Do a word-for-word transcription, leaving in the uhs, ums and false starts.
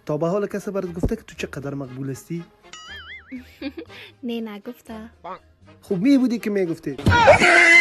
تا به حال کسی برات گفته که تو چقدر مقبول هستی؟ نه نگفته. خب می بودی که می گفتی.